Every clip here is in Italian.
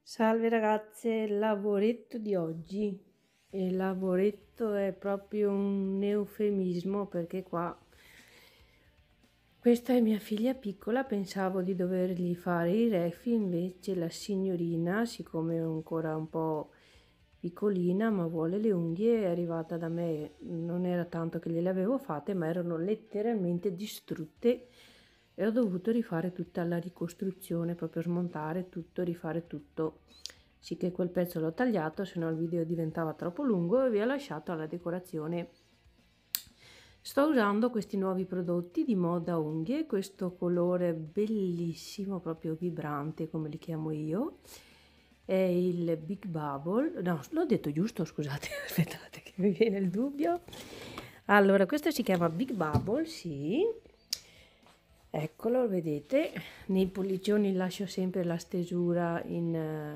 Salve ragazze, lavoretto di oggi. E lavoretto è proprio un eufemismo perché qua questa è mia figlia piccola, pensavo di dovergli fare i refi, invece la signorina, siccome è ancora un po' piccolina ma vuole le unghie, è arrivata da me. Non era tanto che gliele avevo fatte, ma erano letteralmente distrutte e ho dovuto rifare tutta la ricostruzione, proprio smontare tutto, rifare tutto. Sì, che quel pezzo l'ho tagliato, se no il video diventava troppo lungo, e vi ho lasciato alla decorazione. Sto usando questi nuovi prodotti di moda unghie, questo colore bellissimo, proprio vibrante come li chiamo io, è il Big Bubble. No, l'ho detto giusto, scusate, aspettate che mi viene il dubbio. Allora, questo si chiama Big Bubble, sì, eccolo, vedete. Nei pollicioni lascio sempre la stesura in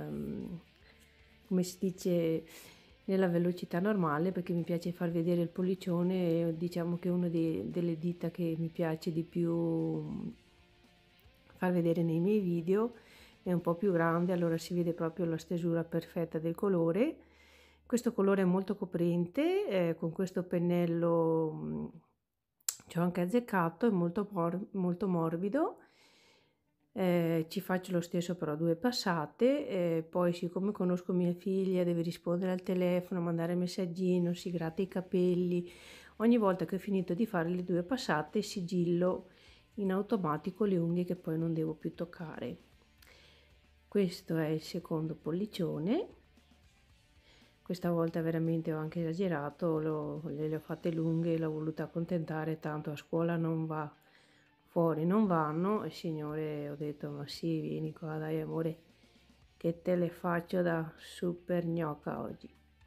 come si dice, nella velocità normale, perché mi piace far vedere il pollicione. E diciamo che è una delle dita che mi piace di più far vedere nei miei video, è un po' più grande, allora si vede proprio la stesura perfetta del colore. Questo colore è molto coprente, con questo pennello ci ho anche azzeccato, è molto morbido. Ci faccio lo stesso però 2 passate, poi siccome conosco mia figlia, deve rispondere al telefono, mandare messaggino, si gratta i capelli, ogni volta che ho finito di fare le 2 passate sigillo in automatico le unghie che poi non devo più toccare. Questo è il secondo pollicione. Questa volta veramente ho anche esagerato, le ho fatte lunghe, l'ho voluta accontentare, tanto a scuola non va, fuori non vanno. E signore, ho detto, ma sì, vieni qua, dai amore, che te le faccio da super gnocca oggi.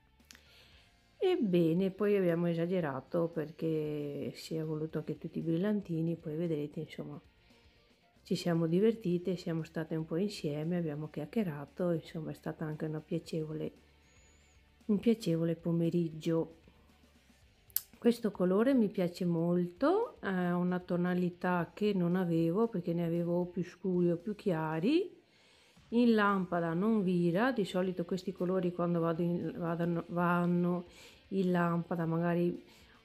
Ebbene, poi abbiamo esagerato perché si è voluto anche tutti i brillantini, poi vedrete, insomma, ci siamo divertite, siamo state un po' insieme, abbiamo chiacchierato, insomma è stata anche un piacevole pomeriggio. Questo colore mi piace molto, è una tonalità che non avevo perché ne avevo o più scuri o più chiari. In lampada non vira, di solito questi colori quando vanno in lampada magari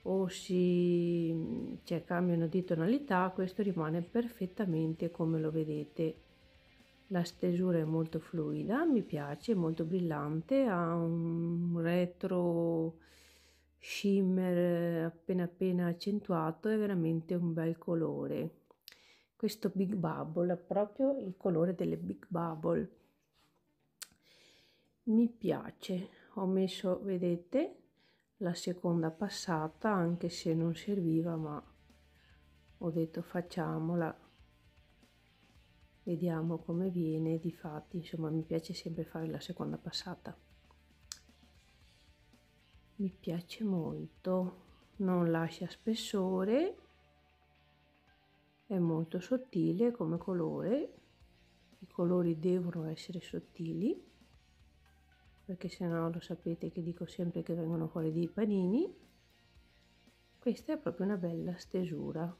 cioè, cambiano di tonalità. Questo rimane perfettamente come lo vedete. La stesura è molto fluida, mi piace, molto brillante, ha un retro shimmer appena accentuato, è veramente un bel colore. Questo Big Bubble è proprio il colore delle Big Bubble. Mi piace, ho messo, vedete, la seconda passata, anche se non serviva, ma ho detto facciamola, vediamo come viene. Difatti, insomma, mi piace sempre fare la seconda passata. Mi piace molto, non lascia spessore, è molto sottile come colore. I colori devono essere sottili, perché sennò lo sapete che dico sempre che vengono fuori dei panini. Questa è proprio una bella stesura.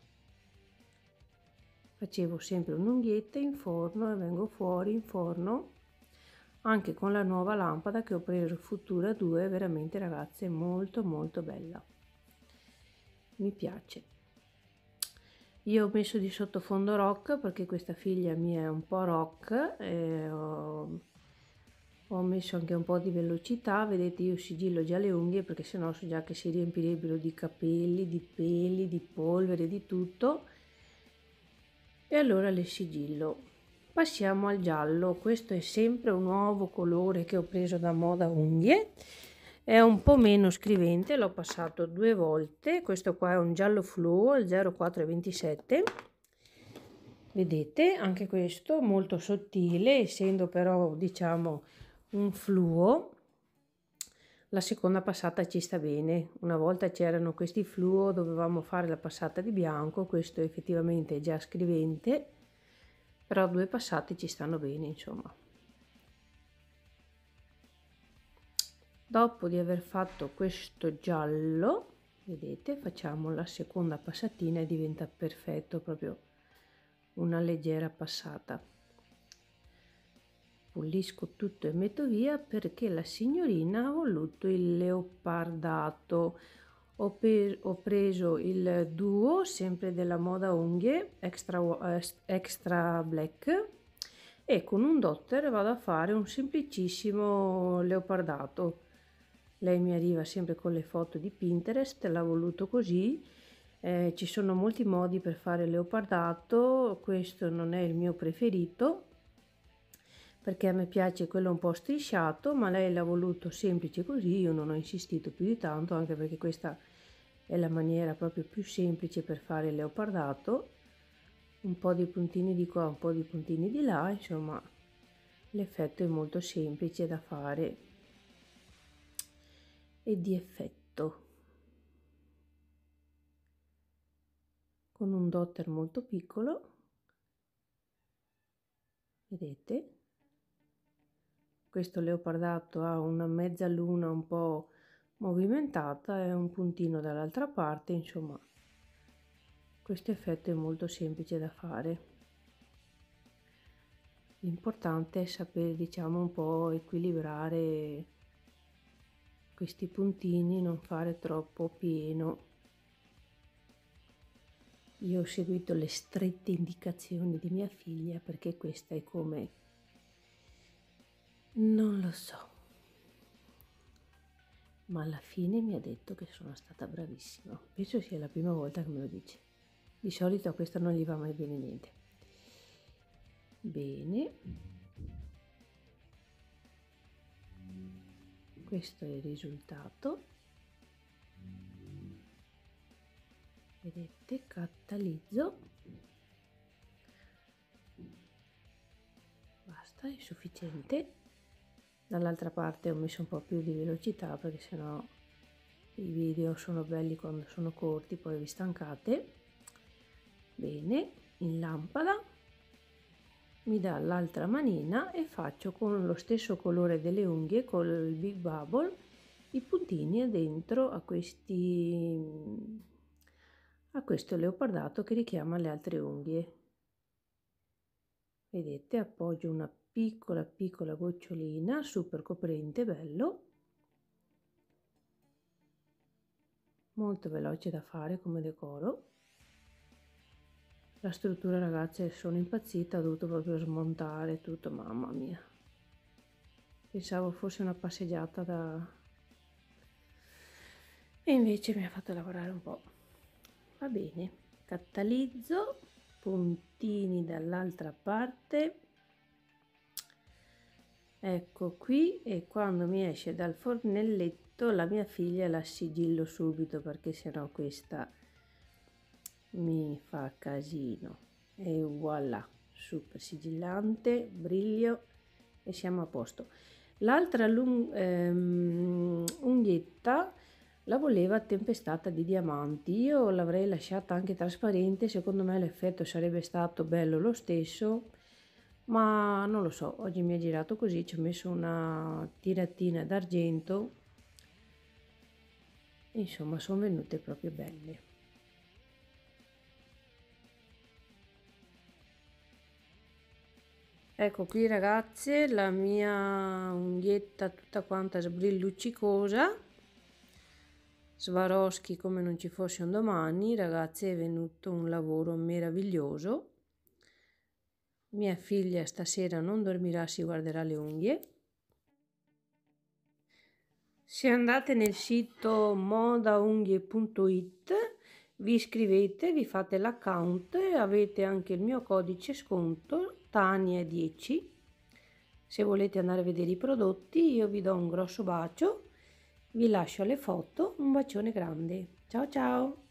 Facevo sempre un'unghietta in forno e vengo fuori in forno anche con la nuova lampada che ho preso, Futura 2, veramente ragazze molto molto bella, mi piace. Io ho messo di sottofondo rock perché questa figlia mia è un po' rock, e ho messo anche un po' di velocità. Vedete, io sigillo già le unghie perché sennò so già che si riempirebbero di capelli, di peli, di polvere, di tutto, e allora le sigillo. Passiamo al giallo. Questo è sempre un nuovo colore che ho preso da Moda Unghie, è un po' meno scrivente, l'ho passato 2 volte. Questo qua è un giallo fluo, il 0427. Vedete, anche questo molto sottile, essendo però diciamo un fluo. La seconda passata ci sta bene. Una volta c'erano questi fluo, dovevamo fare la passata di bianco, questo effettivamente è già scrivente, però 2 passate ci stanno bene, insomma. Dopo di aver fatto questo giallo, vedete, facciamo la seconda passatina e diventa perfetto, proprio una leggera passata. pulisco tutto e metto via perché la signorina ha voluto il leopardato. Ho preso il duo sempre della Moda Unghie extra black e con un dotter vado a fare un semplicissimo leopardato. Lei mi arriva sempre con le foto di Pinterest, l'ha voluto così. Ci sono molti modi per fare leopardato, questo non è il mio preferito perché a me piace quello un po' strisciato, ma lei l'ha voluto semplice così. Io non ho insistito più di tanto, anche perché questa è la maniera proprio più semplice per fare il leopardato. Un po' di puntini di qua, un po' di puntini di là, insomma l'effetto è molto semplice da fare e di effetto, con un dotter molto piccolo, vedete. Questo leopardato ha una mezza luna un po' movimentata e un puntino dall'altra parte, insomma questo effetto è molto semplice da fare. L'importante è sapere, diciamo, un po' equilibrare questi puntini, non fare troppo pieno. Io ho seguito le strette indicazioni di mia figlia perché questa è come... non lo so, ma alla fine mi ha detto che sono stata bravissima. Penso sia la prima volta che me lo dice. Di solito a questa non gli va mai bene niente. Bene, questo è il risultato. Vedete, catalizzo. Basta, è sufficiente. Dall'altra parte ho messo un po' più di velocità perché sennò i video sono belli quando sono corti, poi vi stancate. Bene, in lampada mi dà l'altra manina e faccio con lo stesso colore delle unghie, col Big Bubble, i puntini dentro a questo leopardato che richiama le altre unghie. Vedete, appoggio una piccola gocciolina, super coprente, bello, molto veloce da fare come decoro. La struttura, ragazze, sono impazzita, ho dovuto proprio smontare tutto, mamma mia. Pensavo fosse una passeggiata e invece mi ha fatto lavorare un po'. Va bene, catalizzo, puntini dall'altra parte, ecco qui, e quando mi esce dal fornelletto la mia figlia la sigillo subito perché sennò questa mi fa casino. E voilà, super sigillante, brillo e siamo a posto. L'altra unghietta la voleva tempestata di diamanti. Io l'avrei lasciata anche trasparente, secondo me l'effetto sarebbe stato bello lo stesso, ma non lo so, oggi mi è girato così, ci ho messo una tiratina d'argento, insomma sono venute proprio belle. Ecco qui, ragazze, la mia unghietta tutta quanta sbrilluccicosa, Swarovski come non ci fosse un domani. Ragazze, è venuto un lavoro meraviglioso. Mia figlia stasera non dormirà, si guarderà le unghie. Se andate nel sito modaunghie.it, vi iscrivete, vi fate l'account e avete anche il mio codice sconto Tania10. Se volete andare a vedere i prodotti, io vi do un grosso bacio, vi lascio le foto, un bacione grande. Ciao ciao!